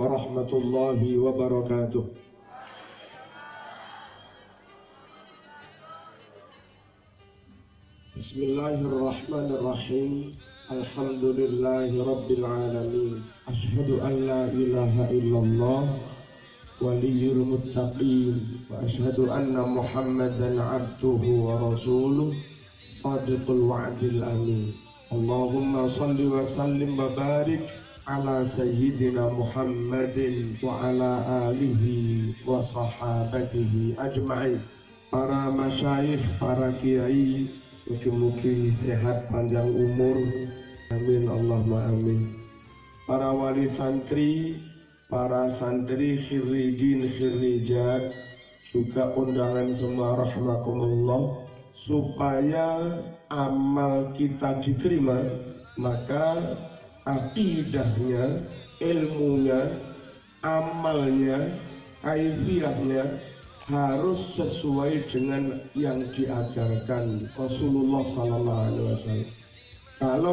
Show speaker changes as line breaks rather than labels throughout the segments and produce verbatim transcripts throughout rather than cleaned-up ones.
warahmatullahi wabarakatuh. Bismillahirrahmanirrahim. Alhamdulillahi rabbil alamin. Asyhadu an la ilaha illallah waliyul muttaqin wa asyhadu anna Muhammadan abduhu wa rasuluh sadiqul wa'dil amin. Allahumma salli wa sallim wa barik ala sayyidina Muhammadin wa ala alihi wa sahabatihi ajma'in. Para masyayikh, para kiai, mugi-mugi sehat panjang umur, amin Allahumma amin. Para wali santri, para santri khirijin khirijat, juga undangan semua rahimakumullah, supaya amal kita diterima, maka akidahnya, ilmunya, amalnya, kaifiyahnya harus sesuai dengan yang diajarkan Rasulullah sallallahu alaihi wasallam. Kalau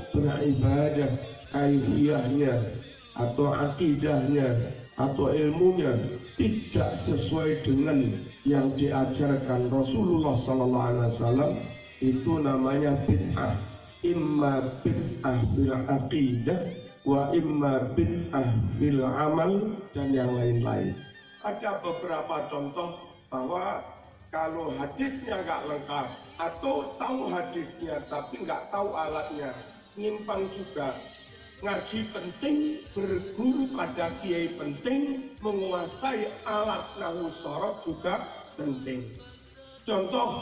beribadah kaifiyahnya atau akidahnya atau ilmunya tidak sesuai dengan yang diajarkan Rasulullah sallallahu alaihi wasallam, itu namanya bid'ah. Imma bid'ah fil aqidah wa imma bid'ah fil amal dan yang lain-lain. Ada beberapa contoh bahwa kalau hadisnya nggak lengkap atau tahu hadisnya tapi nggak tahu alatnya, nyimpang juga. Ngaji penting, berguru pada kiai penting, menguasai alat nahwu sorot juga penting. Contoh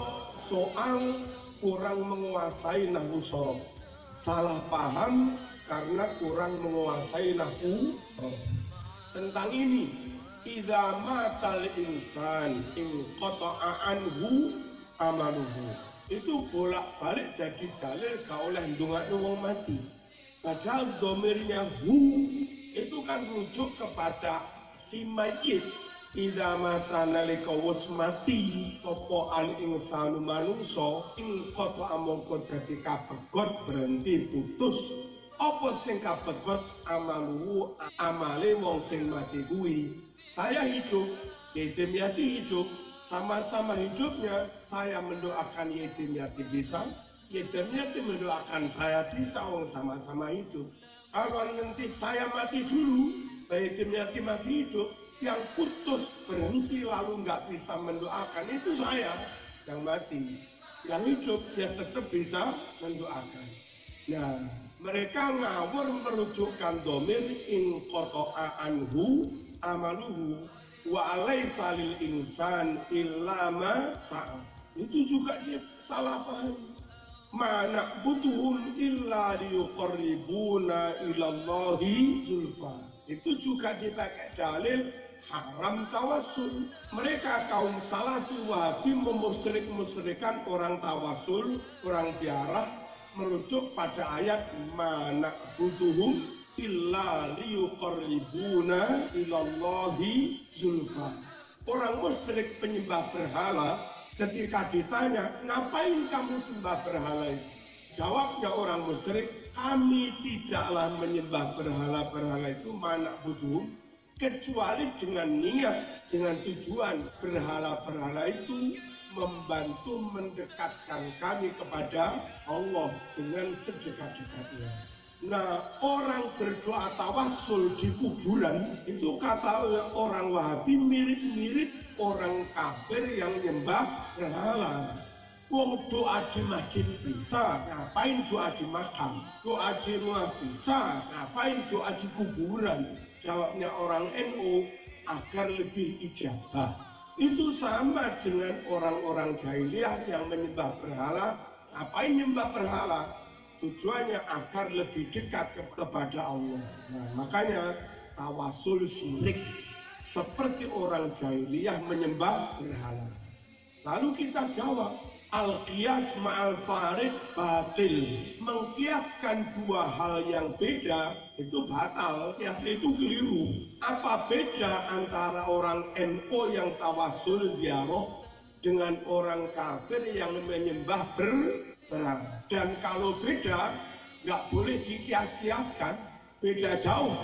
soal kurang menguasai nahwu sorot, salah paham karena kurang menguasai nahwu sorot. Tentang ini, idza matal insan in qata'a anhu amaluhu, itu bolak-balik jadi dalil gak oleh ndongakno wong mati. Padahal domirnya hu itu kan rujuk kepada si mayit. Idza mata nalika wis mati apa al insanu manungsa ing qata'a mongko dadi kapegot, berhenti, putus. Apa sing kapegot? Amaluhu, amale wong sing mati kuwi. Saya hidup, yatim yati hidup, sama-sama hidupnya saya mendoakan yatim yati bisa, yatim yati mendoakan saya bisa, oh sama-sama hidup. Kalau nanti saya mati dulu, yatim yati masih hidup, yang putus berhenti lalu nggak bisa mendoakan itu saya yang mati. Yang hidup ya tetap bisa mendoakan. Nah, mereka ngawur merujukkan domir in qata'a anhu amaluhu wa alaysa lil insan illa ma sa'a. Itu juga dia salah paham. Ma na'buduhum illa liyuqarribuna ilallahi zulfa. Itu juga dipakai dalil haram tawassul. Mereka kaum Salafi Wahabi memusyrik-musyrikan orang tawassul, orang ziarah, merujuk pada ayat ma na'buduhum illa liyuqarribuna ilallahi zulfa. Orang musyrik penyembah berhala ketika ditanya, ngapain kamu sembah berhala itu? Jawabnya orang musyrik, kami tidaklah menyembah berhala-berhala itu mana butuh, kecuali dengan niat, dengan tujuan berhala-berhala itu membantu mendekatkan kami kepada Allah dengan sedekat-dekatnya. Nah, orang berdoa tawassul di kuburan itu kata orang Wahabi mirip-mirip orang kafir yang nyembah berhala. Wong doa di masjid bisa, ngapain doa di makam? Doa di rumah bisa, ngapain doa di kuburan? Jawabnya orang N U, agar lebih ijabah. Itu sama dengan orang-orang jahiliyah yang menyembah berhala. Ngapain nyembah berhala? Tujuannya agar lebih dekat kepada Allah. Nah, makanya tawasul syirik, seperti orang jahiliyah menyembah berhala. Lalu kita jawab, al-qiyas ma'al farid batil. Mengkiaskan dua hal yang beda itu batal, kias itu keliru. Apa beda antara orang N U yang tawasul ziarah dengan orang kafir yang menyembah berhala? Dan kalau beda, nggak boleh dikias-kiaskan, beda jauh.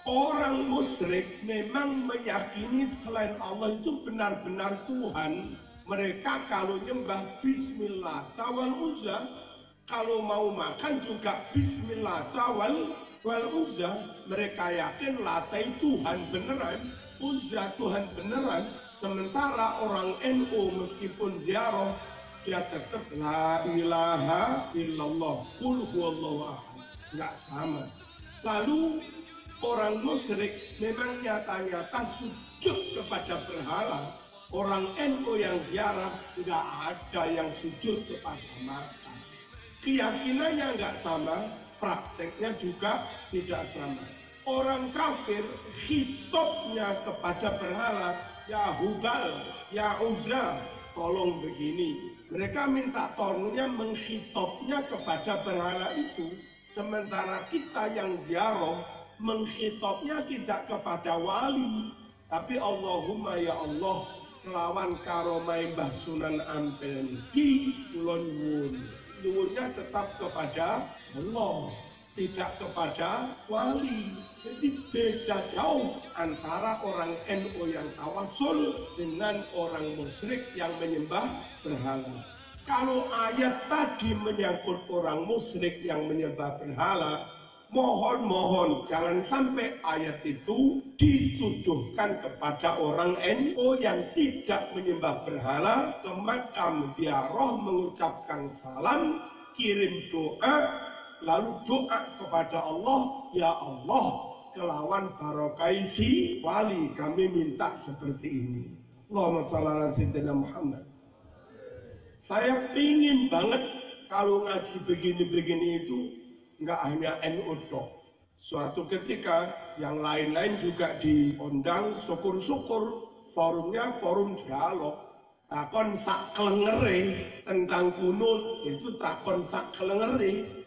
Orang musyrik memang meyakini selain Allah itu benar-benar Tuhan. Mereka kalau nyembah Bismillah wal Uzza, kalau mau makan juga Bismillah wal wal Uzza. Mereka yakin Lata Tuhan beneran, Uzza Tuhan beneran. Sementara orang N U meskipun ziarah, dia tetap la ilaha illallah, qul huwallahu ahad. Nggak sama. Lalu orang musyrik memang nyata-nyata sujud kepada berhala. Orang N U yang ziarah nggak ada yang sujud kepada makam. Keyakinannya nggak sama, prakteknya juga tidak sama. Orang kafir hitopnya kepada berhala, ya Hubal, ya Uzza, tolong begini. Mereka minta tolongnya menghitopnya kepada berhala itu. Sementara kita yang ziarah menghitopnya tidak kepada wali, tapi Allahumma ya Allah kelawan karomai Mbah Sunan Ampel niki kula nyuwun. Nyuwunnya tetap kepada Allah, tidak kepada wali. Jadi beda jauh antara orang N U yang tawasul dengan orang musyrik yang menyembah berhala. Kalau ayat tadi menyangkut orang musyrik yang menyembah berhala, mohon-mohon jangan sampai ayat itu dituduhkan kepada orang N U yang tidak menyembah berhala, ke makam ziarah mengucapkan salam, kirim doa, lalu doa kepada Allah, ya Allah kelawan barokai si wali kami minta seperti ini. Allahumma shalli ala sayyidina Muhammad. Saya pingin banget kalau ngaji begini-begini itu nggak hanya N U tok. Suatu ketika yang lain-lain juga diundang, syukur-syukur forumnya forum dialog. Takon sak kelengere tentang kunut itu takon sak kelengere.